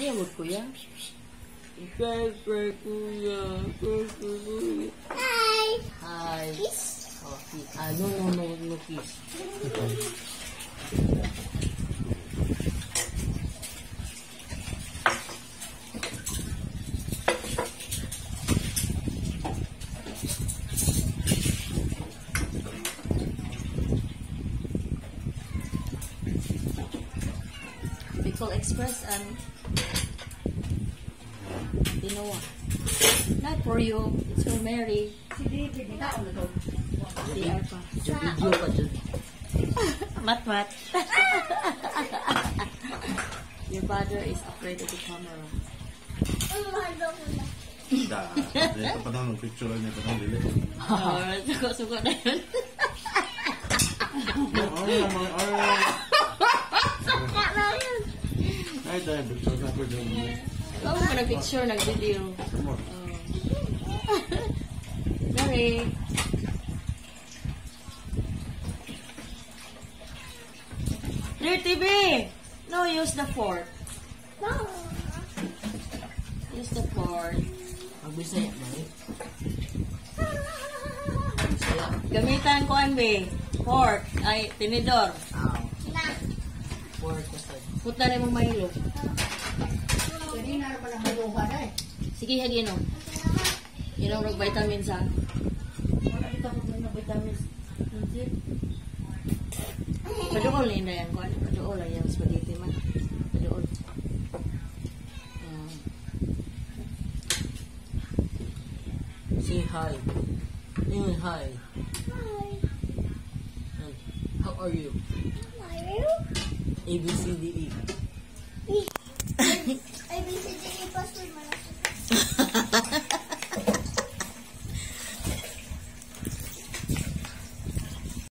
Ayaw mo, kuya. Siyempre, kuya. Hi. Hi. Kiss. Oh, kiss. No kiss. Bicol Express and Tinoa. Not for you. It's for Mary. They are pa. Video pa dyan. Mat. Your father is afraid of the camera. Ito pa daw ng picture niya pa daw dili. Suko na yun. Ay, dahil picture na po dyan. Oo, nag-picture, nag-video. Mary. Dear TV! No, use the fork. No. Use the fork. Magbisaya ba eh? Gamitan ko, MB. Fork. Ay, tinidor. Na. Fork. Put na rin mo mahilo. Hindi na naman ang maluha na eh. Sige, haginom. Inom ng vitamins, ha? Wala dito ako ng vitamins. Paduol na yun na yan. Paduol lang yung spaghetti man. Paduol. Say hi. Hi. Hi. How are you? Are you? A, B, C, D, E.